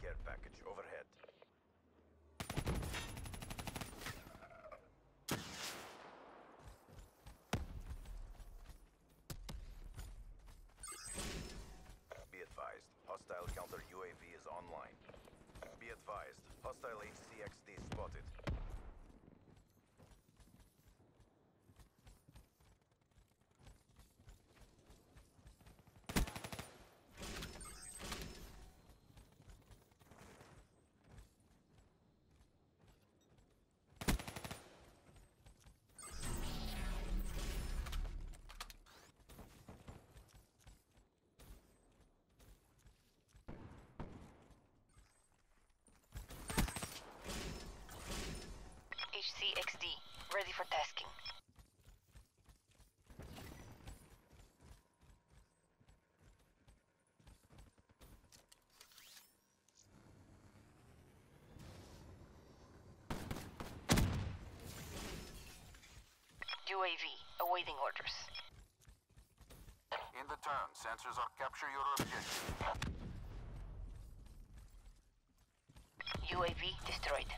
care package overhead. Be advised, hostile counter UAV is online. Be advised, hostile HCXD spotted. HCXD, ready for tasking. UAV, awaiting orders. In the turn, sensors are capture your objective. UAV destroyed.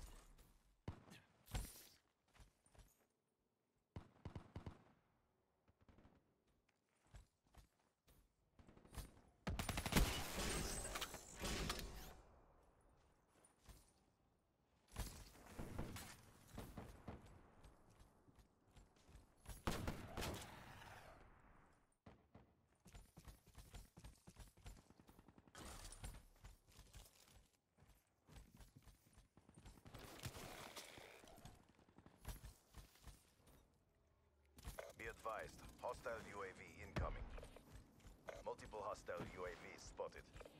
Be advised, hostile UAV incoming. Multiple hostile UAVs spotted.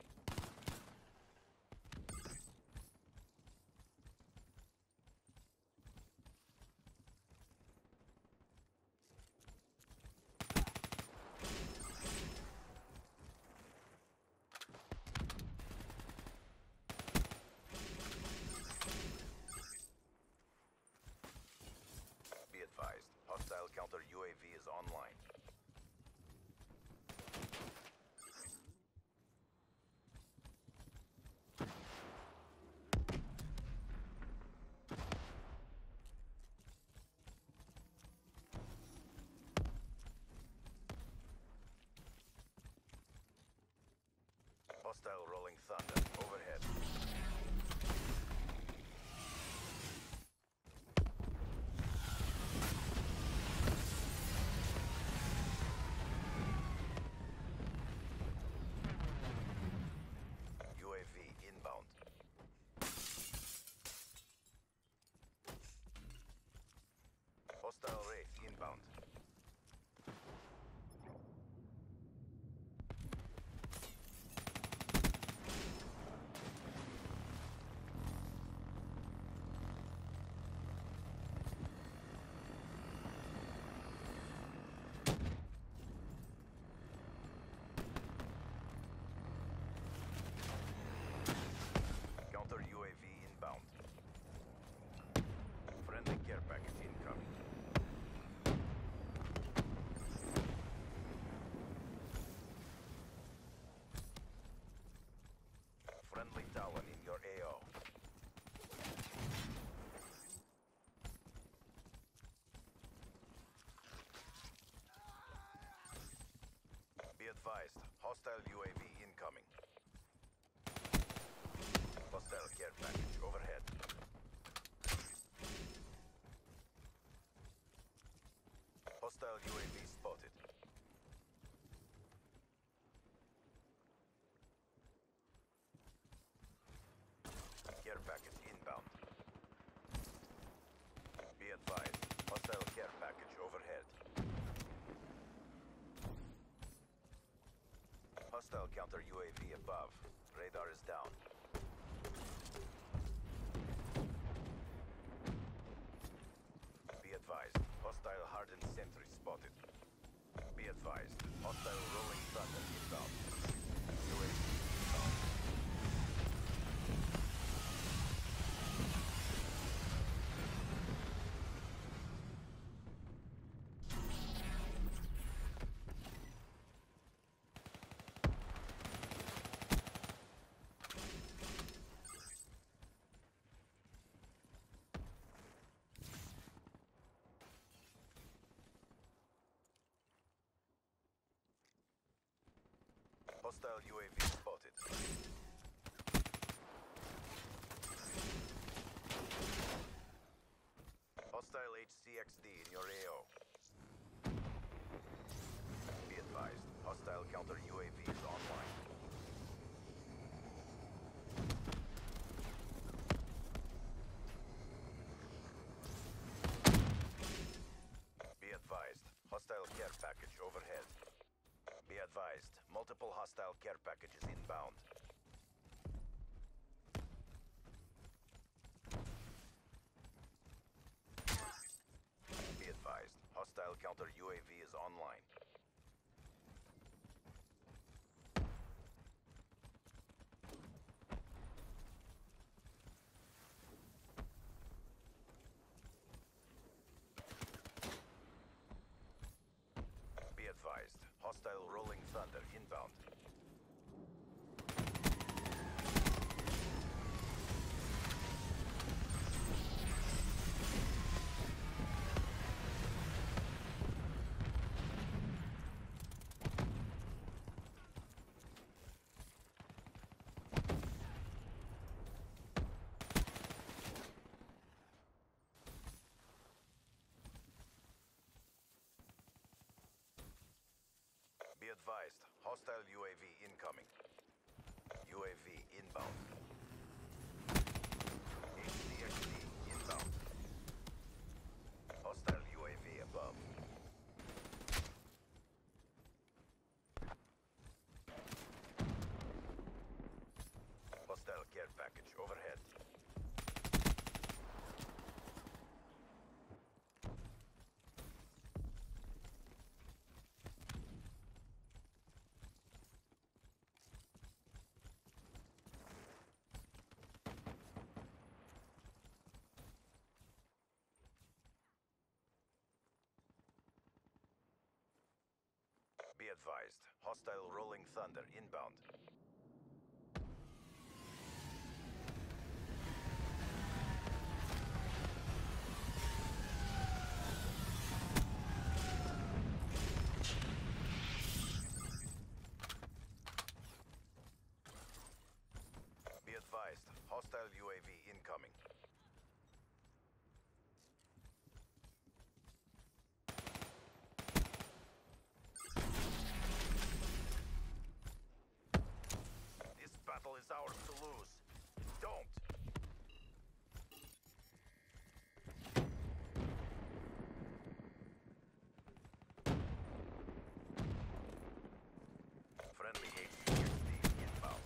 Be advised, hostile counter UAV is online. Hostile rolling thunder overhead. UAV inbound. Hostile Wraith inbound. Counter UAV inbound. Friendly care package incoming. Friendly Talon in your AO. Be advised, hostile UAV incoming. Hostile care package overhead. Hostile UAV spotted. Care package inbound. Be advised, hostile care package overhead. Hostile counter UAV above. Radar is down. Be advised, hostile hardened sentry spotted. Be advised, hostile rolling thunder inbound. UAV inbound. Hostile UAV spotted. Hostile HCXD in your AO. Be advised, hostile counter UAV is online. Be advised, hostile care package overhead. Be advised, multiple hostile care packages inbound. Be advised, hostile counter UAV is online. Be advised, hostile rolling thunder inbound. Be advised, hostile UAV incoming. UAV inbound. HCXD inbound. Hostile UAV above. Hostile care package overhead. Be advised, hostile rolling thunder inbound. Be advised, hostile UAV incoming. This battle is ours to lose. Don't! Friendly HCXD inbound.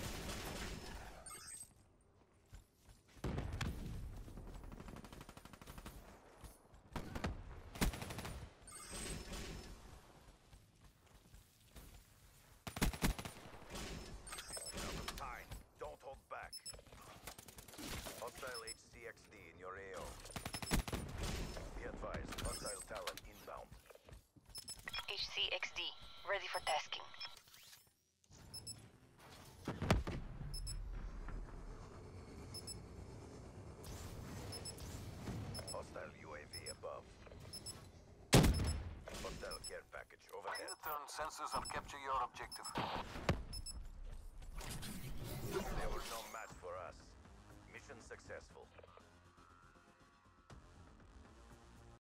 Out of time. Don't hold back. Hostile HCXD in your AO. Be advised, hostile talent inbound. HCXD, ready for tasking. Hostile UAV above. Hostile care package overhead. Return sensors or capture your objective. They were no match for us. Mission successful.